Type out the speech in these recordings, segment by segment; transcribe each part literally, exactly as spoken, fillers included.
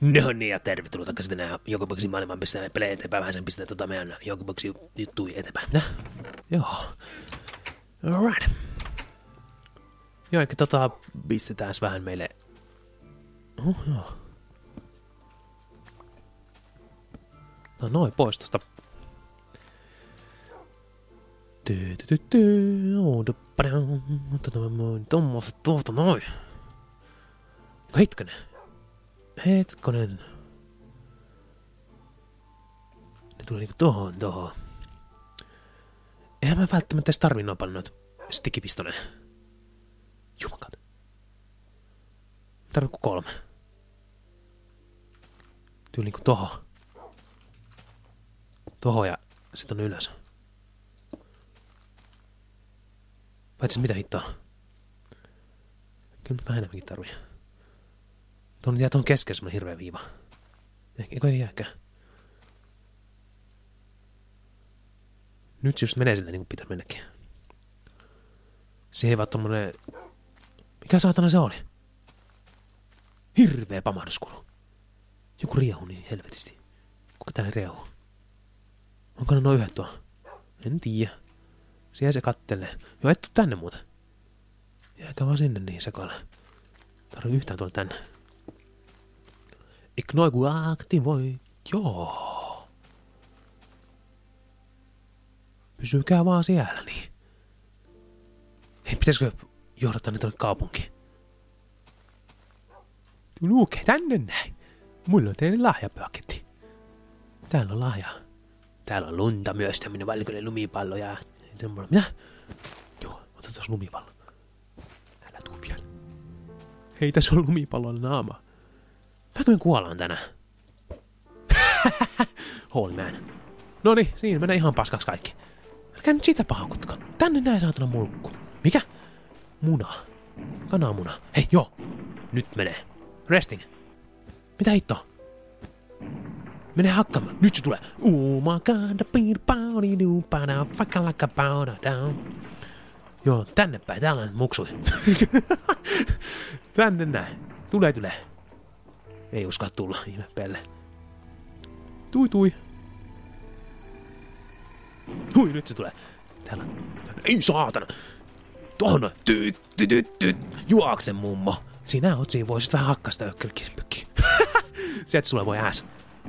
No niin, ja tervetuloa takaisin tänään Jokiboksin maailman pistää pelejä eteenpäin. Vähän sen pistää tota meidän Jokiboksin juttui eteenpäin. Nä? Joo. Alright. Joo, eikä tota pistetään vähän meille... Oh, joo. No noin, pois tosta. Tommoset tuolta noin. Hetkonen. Hetkonen. Ne tulee niinku tohon, tohon. Eihän mä välttämättä edes tarvii noin paljon noita stickipistoleja. Jumakat. Tarvii ku kolme. Tyyli niinku tohon. Tohon ja sit on ylös. Paitsi mitä hittoa. Kyllä vähän enemmänkin tarvii. Tuon jää tuon keskellä semmonen hirveä viiva. Ehkä, eikö ei jääkään. Nyt se just menee silleen niin kuin pitäisi mennäkin. Se ei vaan tommonen... Mikä saatana se oli? Hirveä pamahduskulu. Joku riehu niin helvetisti. Kuka täällä riehuu? Onko ne noin yhdet tuo? En tiedä. Siellä se kattelee. Joo, et tuu tänne muuten. Jääkä vaan sinne niin sekalle. Tarvii yhtään tulla tänne. Ignoi kun aktivoi. Joo. Pysykää vaan siellä niin. Hei, pitäisikö johdattaa ne tonne kaupunkiin? Lukee tänne näin. Mulla on teille lahjapaketti. Täällä on lahja. Täällä on lunta myös, tämmönen valkoinen lumipallo ja... Mitä? Joo, ota tuossa lumipallo. Älä tuu vielä. Hei, tässä on lumipallon naama. Vähänkö me kuollaan tänään? Holy man. Noniin, siinä menee ihan paskaksi kaikki. Älkää nyt sitä pahankutko. Tänne näin saatana mulkku. Mikä? Muna. Kananmuna. Hei, joo. Nyt menee. Resting. Mitä hittoa? Menee hakkaamaan. Nyt se tulee. Oh my god, beer body do pada fucking like a powder down. Joo, tänne päin. Täällä on nyt muksui. Tänne näin. Tulee, tulee. Ei uskalla tulla, ihme pelle. Tui, tui. Hui, nyt se tulee. Täällä on... Ei saatana. Tuohon noin. Tyt, tyt, tyt, tyt. Juoksen mummo. Sinä oot siinä, voisit vähän hakkaa sitä ökkelkispökkiä. Sieltä sulle voi ääs.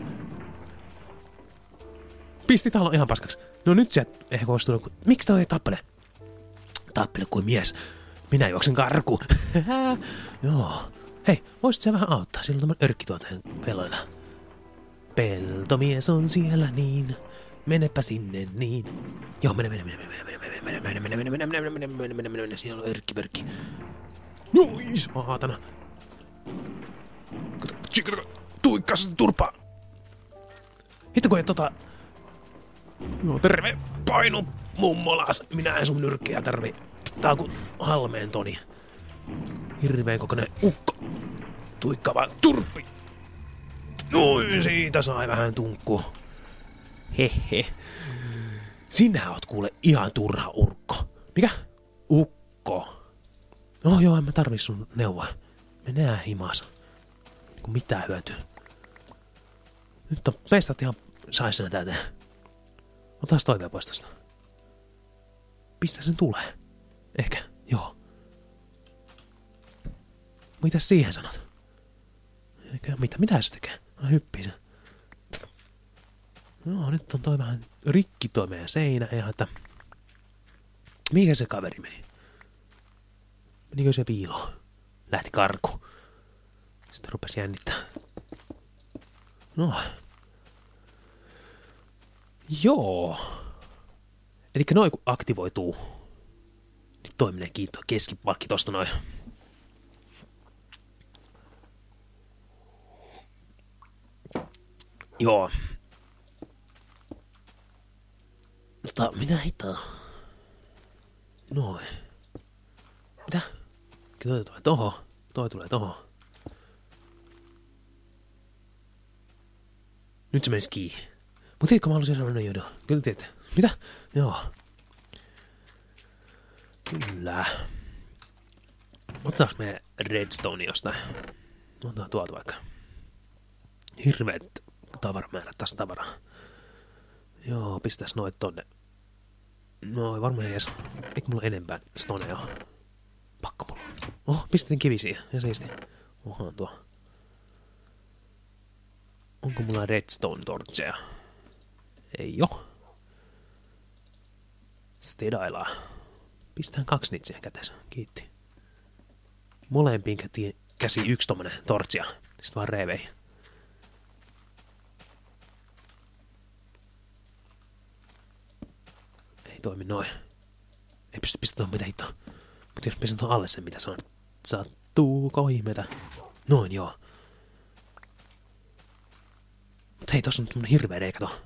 Pisti talon ihan paskaksi. No nyt sieltä ehkä voisi tulla... Miksi toi ei tappele? Tappele kuin mies. Minä juoksen karkuun. Joo. Hei, voisit sä vähän auttaa? Siellä on tommonen örkki tuolta pelloilla. Peltomies on siellä niin. Menepä sinne niin. Joo, mene, mene, mene, mene, mene, mene, mene, mene, mene, mene, mene, mene, mene, mene, mene, mene, siellä on örkki, pörkki. Noi, saatana. Kato, tsikata, tuikkaa sitä turpaa. Hitto kun ei tota... Joo, terve, painu mummolas. Minä en sun nyrkkiä tarvi. Tää on ku halmeen toni. Hirveen kokoinen ukko. Tuikkava turppi. Noin, siitä sai vähän tunkkua. Hehe. Sinä oot kuule ihan turha urkko. Mikä? Ukko. Oh joo, en mä tarvii sun neuvoa. Menee himas. Niinku mitään hyötyä. Nyt on meistä ihan saisena täyteen. Otas toivea pois tosta. Pistä sen tulee. Ehkä, joo. Mitä siihen sanot? Eikä, mitä, mitä se tekee? Mä hyppii sen. No, nyt on toi vähän rikki toi meidän seinä. Eihän, että... Mikä se kaveri meni? Menikö se piiloon? Lähti karkuun. Sitten rupesi jännittää. No. Joo. Elikkä noin kun aktivoituu. Niin toi menee kiinni toi keskipalkki tosta noin. Joo. Mutta mitä hittaa? Noin. Mitä? Toi tulee tohon. Toi tulee tohon. Nyt se menisi kiinni. Mut tiedätkö mä haluaisin sanoa joudun. Kyllä tiedätte. Mitä? Joo. Kyllä. Otetaanko me redstone jostain? Otetaan tuolta vaikka. hirveet tavaramäärät taas tavaraa. Joo, pistäis noit tonne. No varmaan ees. Eikö mulla enempää stoneja oo? Pakko mulla. Oh, pistettiin kivi siihen. Ja siisti. Ohan tuo. Onko mulla redstone torcheja? Ei oo. Stedailaa. Pistetään kaksi niitä siihen käteensä. Kiitti. Molempiin kätiin käsi yksi tommonen tortsia. Sitten vaan reeveihin. Ei toimi noin. Ei pysty pistämään tuohon mitä hittoa. Mutta jos pistän tuohon alle sen mitä sanoo, sattuuko ihmetä. Noin joo. Mut hei, tossa on tämmönen hirveä reikä tuohon.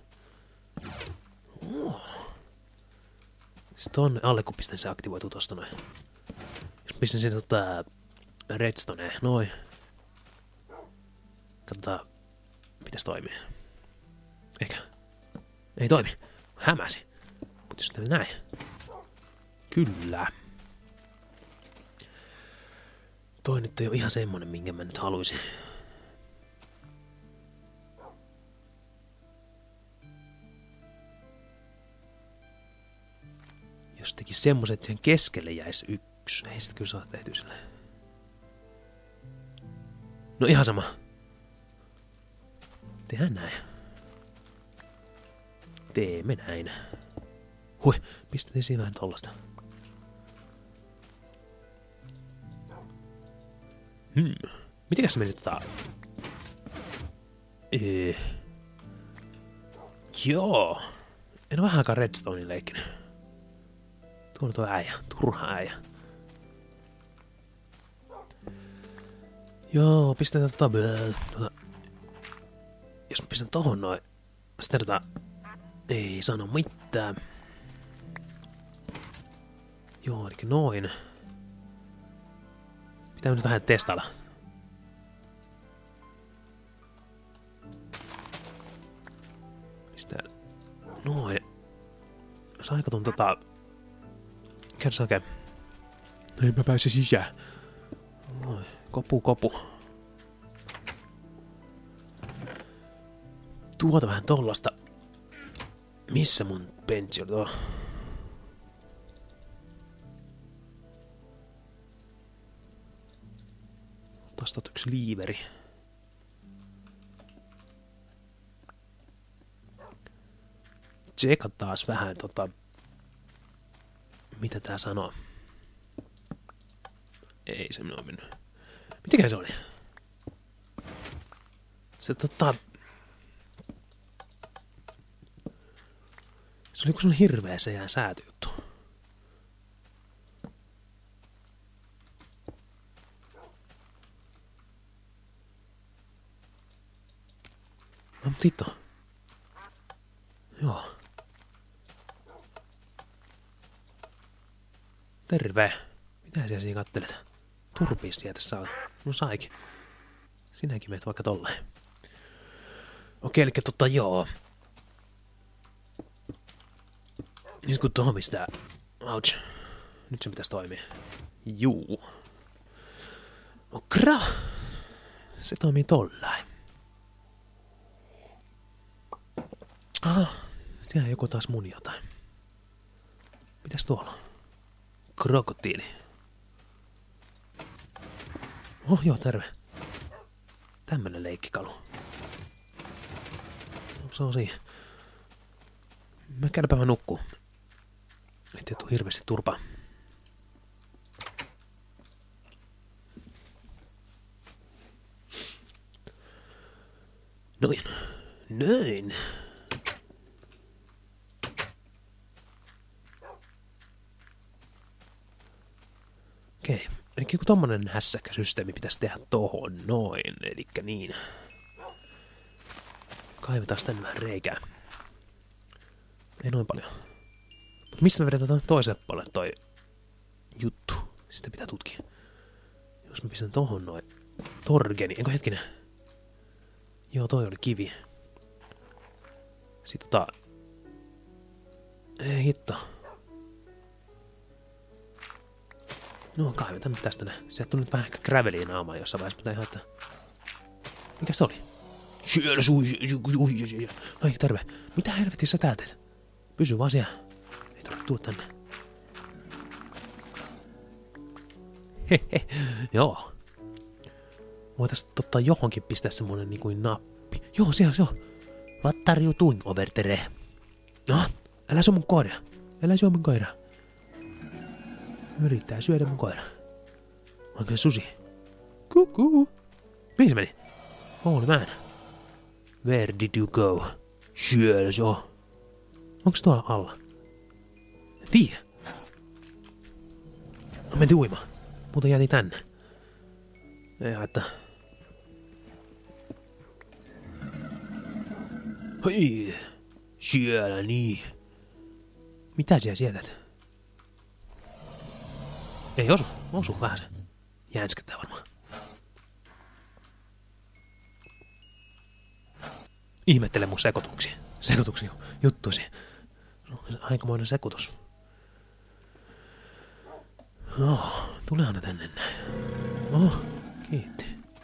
Oh. Sitten tonne alle kun pistän se aktivoituu tosta noin. Jos pistän sinne tota redstoneen, noin. Katsotaan, mitäs toimii. Eikä. Ei toimi. Hämäsi. Mutta jos teemme näin. Kyllä. Toi nyt ei ole ihan semmonen, minkä mä nyt haluaisin. Jos teki semmoset, että siihen keskelle jäisi yksi. Ei sitä kyllä saa tehtyä silleen. No ihan sama. Tehdään näin. Teemme näin. Hui, pistettiin siinä vähän tollasta. Hmm. Mitenkäs se meni tota... Eee... Joo. En oo vähän aikaa redstonein leikkinyt. Tuolla tuo äijä. Turha äijä. Joo, pistetään tota... tota jos mä pistän tohon noin... Sitten tota... Ei sano mitään. Joo, eli noin. Pitää nyt vähän testailla. Pistää... Noin. Saiko ton tota... Käydä se oikein. Ei mä pääse sisään. Noin. Kopu, kopu. Tuota vähän tollasta. Missä mun benchi oli tuo? Tästä on yksi liiveri. Tseka taas vähän tota... Mitä tää sanoo? Ei se minua mennyt. Mitäkään se oli? Se tota... Se oli joku sun hirveä se jää säätyjuttu. No mut hitto. Joo. Terve. Mitä siellä siinä kattelet? Turpiista sieltä saa. No saikin. Sinäkin meet vaikka tolleen. Okei, eli tota joo. Nyt kun tuohon pistää... Ouch. Nyt se pitäisi toimia. Juu. Okra. Se toimii tollain. Ah, siellä joku taas muni jotain. Mitäs tuolla on? Krokotiili. Oh joo, terve. Tämmönen leikkikalu. Se on siinä. Mä käydäpä mä nukkuu. Ettei tuu hirveästi turpaa. Noin. Noin. Okei. Eli joku tommonen hässäkkä systeemi pitäisi tehdä tohon noin. Elikkä niin. Kaivetaan tänne vähän reikää. Ei noin paljon. Mutta mistä me vedetään toiselle puolelle toi juttu? Sitä pitää tutkia. Jos mä pistän tohon noin. Torgeni. Enkö hetkinen? Joo, toi oli kivi. Sitten tota... Ei hitto. No kaivetaan nyt tästä näin. Sieltä tuli nyt vähän ehkä graveliä naamaan jossain vaiheessa, mutta ei haittaa. Mikä se oli? Siellä sui, sui, ai terve. Mitä helvetissä sä täällä teet? Pysy vaan siellä. Ei tarvitse tulla tänne. Hehe, joo. Voitais totta johonkin pistää semmonen niinku nappi. Joo, siellä se on. What are you doing over there? No, älä syö mun koira. Älä syö mun koira. Yrittää syödä mun koira. Onko se susi? Kuku. Mihin se meni? Holy man. Where did you go? Siellä se on. Onko tuolla alla? En tiedä. No meni uimaan. Muuten jäätiin tänne. Ei haittaa. Hei. Siellä niin. Mitä siellä sietät? Ei osu. Osu vähän se. Jänskättää varmaan. Ihmettele mun sekoituksia. Sekoituksia juttuisi. No, aikamoinen sekoitus. Oh, tuleehan ne tänne näin. Oh, kiitti.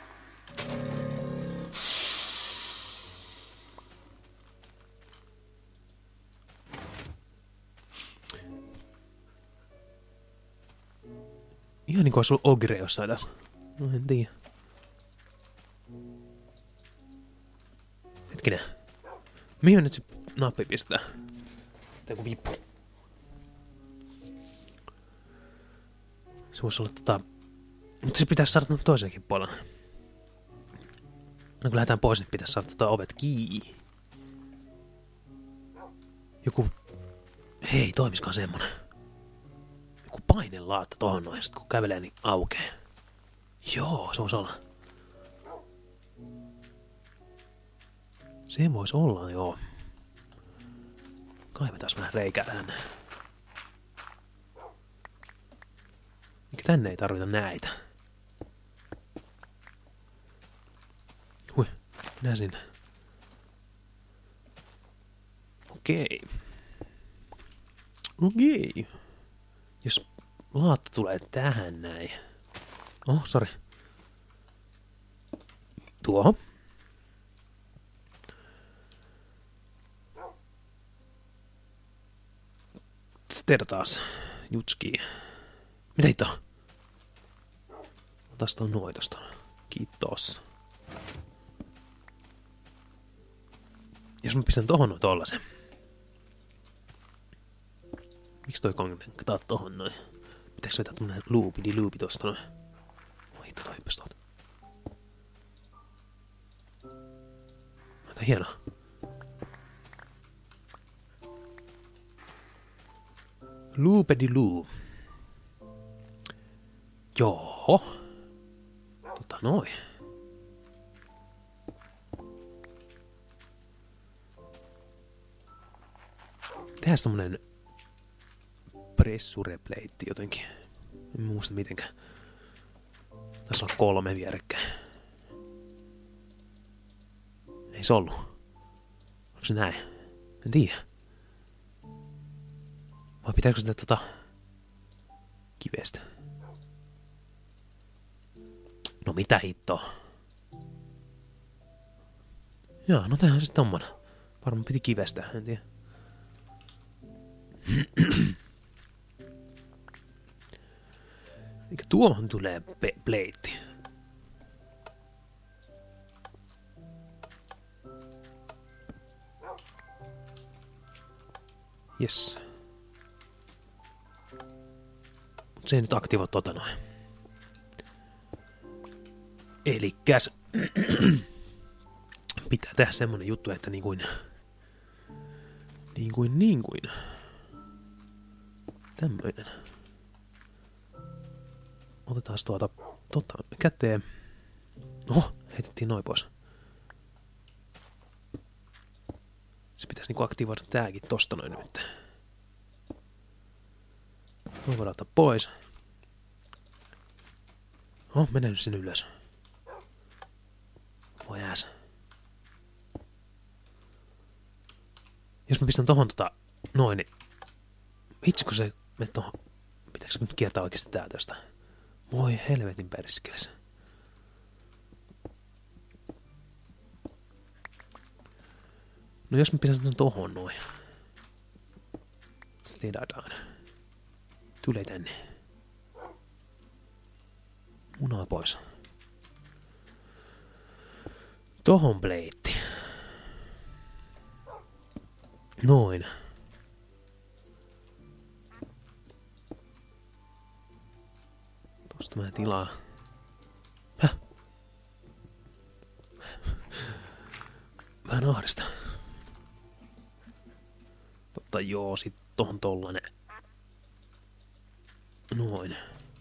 Ihan niinku olisi ollut ogre jossain tässä. No en tiedä. Hetkinen. Mihin nyt se nappi pistää? Tai joku vippu. Se voisi olla tota... Mutta se pitäisi saada toisenkin puolella. No kun lähdetään pois, niin pitäisi saada tota ovet kiinni. Joku... Hei, toimiskaan semmonen. Joku painelaatta tohon noin, sit kun kävelee, niin aukee. Joo, se voisi olla. Se voisi olla, joo. Kaivetaan vähän reikää tänne. Eikä tänne ei tarvita näitä. Hui, minä sinne. Okei. Okei. Jos laatta tulee tähän näin. Oh, sori. Tuohon. Ster taas. Jutski. Mitä hittoa? Otas tuon noin tosta. Kiitos. Jos mä pistän tohon noin tollasen. Miksi toi konektaa tohon noin? Pitääkö vetää tommonen loopidi loopi tosta noin? Oi hitto, toi hyppäs tuolta. Aika hieno. Loopedi loo. Joo. Tota noin. Tehdään tommonen pressurepleitti jotenkin. En muista mitenkään. Tässä on kolme vierekkäin. Ei se ollut. Onko se näin? En tiedä. Vai pitääkö sitä tota kivestä? No mitä hittoa? Jaa, no tehdään se tommonen. Varmaan piti kivestä, en tiedä. Eikä tuohon tulee pe- pleitti. Jes. Mut se ei nyt aktivoi tota noin. Elikkäs pitää tehdä semmonen juttu, että niin kuin niin kuin niin kuin tämmöinen. Otetaan tuota tota käteen. Oho, heitettiin noin pois. Se pitäisi niinku aktivoida tääkin tosta noin nyt. Toi voidaan ottaa pois. Oh, mene nyt sinne ylös. Voi jääs. Jos mä pistän tohon tota noin, niin itse kun se me tohon, pitääkö nyt kiertää oikeesti täältä jostain? Voi helvetin perskeles. No jos mä pidän sen tohon noin. Stedataan. Tule tänne. Munaa pois. Tohon pleitti. Noin. Tosta mä tilaa. Häh? Vähän ahdista. Totta joo, sit tohon tollanen. Noin.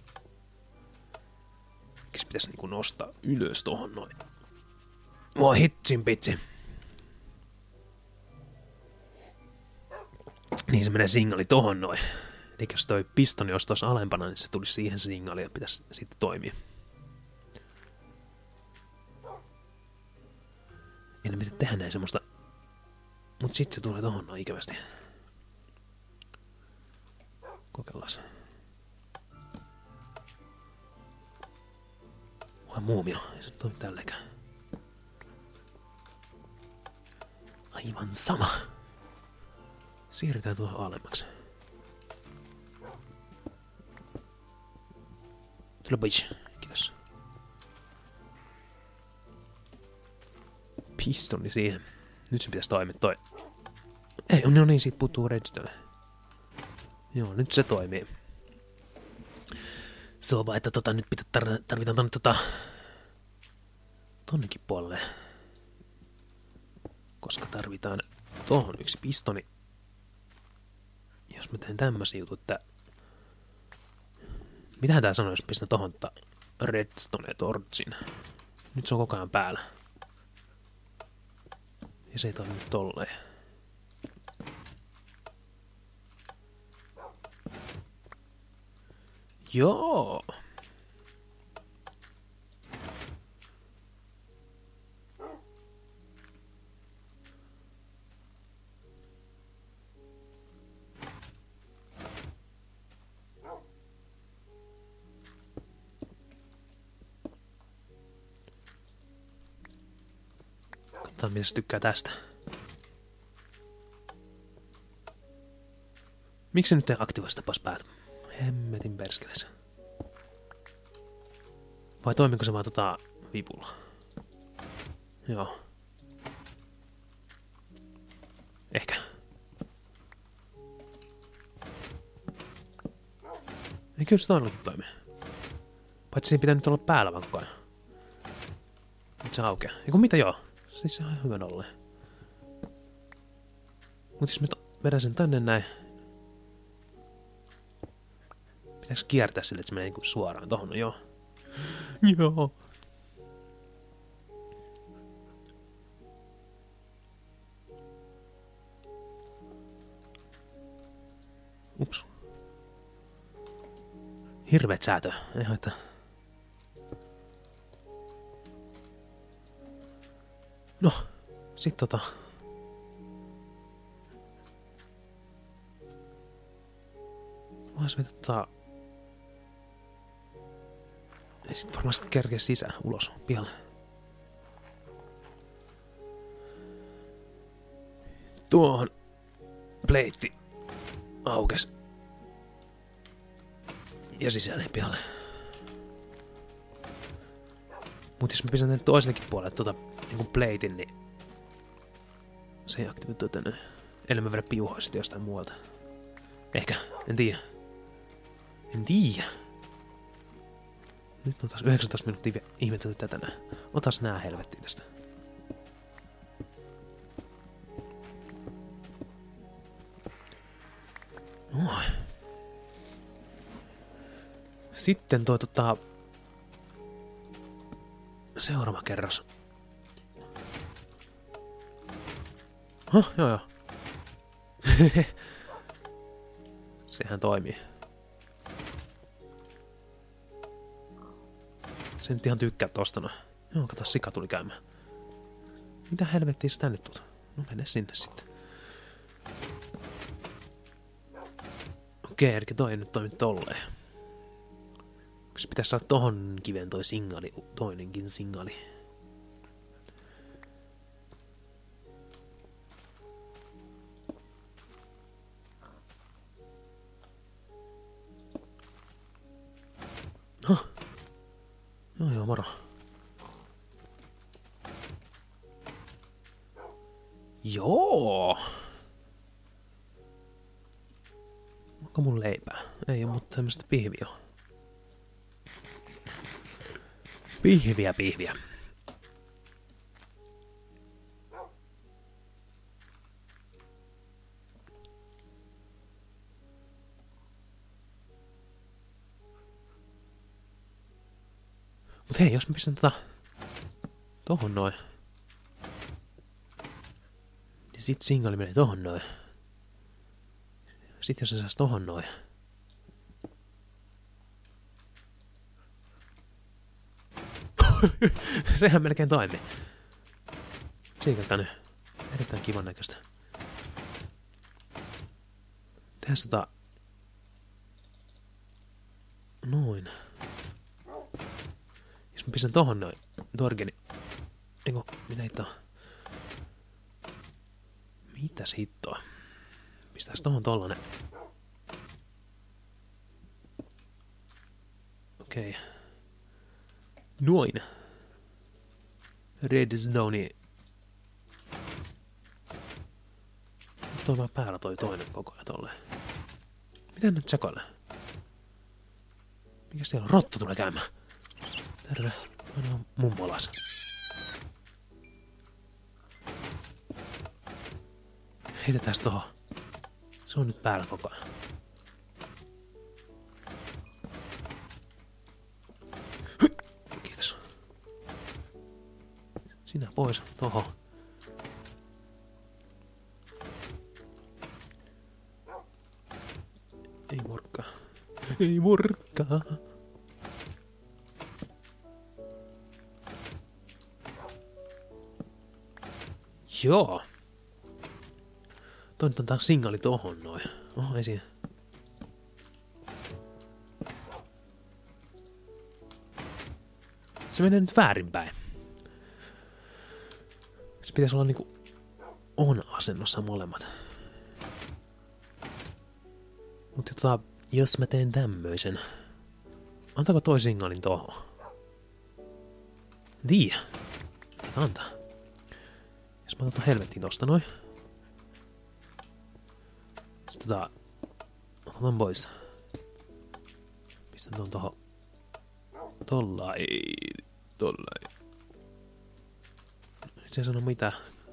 Mikäs pitäis niinku nostaa ylös tohon noin. Mua hitsin pitsi. Niin se menee singali tohon noin. Eli jos toi pistoni olisi tuossa alempana, niin se tulisi siihen signaalia ja pitäisi sitten toimia. En pitää tehdä näin semmoista. Mut sit se tulee tohon noin ikävästi. Kokeillaan se. Vai muumio, ei se toimi tällekään. Aivan sama. Siirretään tuohon alemmaksi. Tule pois. Kiitos. Pistoni siihen. Nyt se pitäisi toimia toi. Ei, no niin, siitä puuttuu redstone. Joo, nyt se toimii. Se on vaan, että tota, nyt pitää tar- tarvitaan tonne tota... tonnekin puolelle. Koska tarvitaan tohon yksi pistoni. Jos mä teen tämmösen jutun, että... Mitähän tää sanoo, jos pistän tohon tota redstone torchin? Nyt se on koko ajan päällä. Ja se ei toimi tolleen. Joo. Katsotaan, mitä se tykkää tästä. Miksi nyt ei aktivoi sitä pois päältä? Hemmetin perskeleessä. Vai toimiko se vaan tota vipulla? Joo. Ehkä. Ei kyllä se todellakin toimi. Paitsi siinä pitää nyt olla päällä vaan koko ajan. Nyt se aukeaa. Eiku mitä joo? Siis se on ihan hyvä olleen. Mut jos mä vedän sen tänne näin. Pitääks kiertää sille, että se menee niinku suoraan tohon? No joo. Joo. Ups. Hirveet säätö. Ei haittaa. No, sit tota... Vois me tota... Ei sit varmasti kerkeä sisään, ulos, pihalle. Tuohon pleitti aukes. Ja sisälle pihalle. Mut jos mä pistän tänne toisellekin puolelle tota niinku pleitin, niin se ei aktivoi tota näin. Eli mä vedän piuhaa sit jostain muualta. Ehkä, en tiedä. En tiedä. Nyt on taas yhdeksäntoista minuuttia ihmetellyt tätä näin. Otas nää helvettiä tästä. Noin. Sitten toi tota... Seuraava kerros. Huh, joo joo. Sehän toimii. Se nyt ihan tykkää tosta no. Joo, kato, sika tuli käymään. Mitä helvettiä sä tänne tuut? No mene sinne sitten. Okei, eli toi ei nyt toimi tolleen. Se pitäisi saada tohon kiven toi singali, toinenkin singali. Joo, moro. Joo. Onko mun leipää? Ei oo, mutta tämmöstä pihviä. Pihviä, pihviä. Mut hei, jos mä pistän tota tohon noin. Niin sit singali menee tohon noin. Sit jos se saisi tohon noin. Sehän melkein toimi. Siikeltä nyt. Erittäin kivan näköistä. Tehdään sitä... Noin. Jos mä pistän tohon noin torgeni. Eiku, mitä hittoa? Mitäs hittoa? Pistäis tohon tollanen. Okei. Okay. Noin. Redstone. Toi vaan päällä toi toinen koko ajan tolleen. Mitä nyt sekoilee? Mikäs siellä on? Rotta tulee käymään. Terve. Mä oon mummolas. Heitetääs tohon. Se on nyt päällä koko ajan. Kiitos. Sinä pois tohon. Ei morkkaa. Ei morkkaa. Joo. Toi nyt on taas singali tohon noin. Oho, ei siinä. Se menee nyt väärinpäin. Se pitäisi olla niinku on-asennossa molemmat. Mut tota, jos mä teen tämmöisen. Antaako toi singalin tohon? Tiiä. Antaa. Jos mä otan ton helvettiin tosta noin. Sitten tota... Otan pois. Pistän ton tohon. Tollai. Tollai. Nyt se ei sano mitä.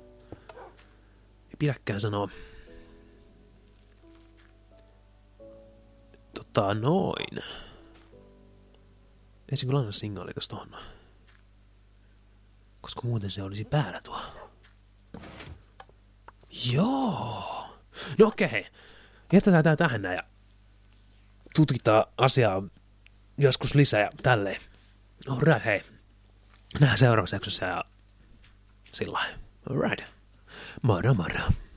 Ei pidäkään sanoa. Tota noin. Ei se kyllä anna signaali tosta tohon noin. Koska muuten se olisi päällä tuo. Joo. No okei, hei. Jätetään tää tähän näin ja tutkitaan asiaa joskus lisää ja tälleen. Alright, hei. Nähdään seuraavassa jaksossa ja sillä lailla. Alright. Moro moro.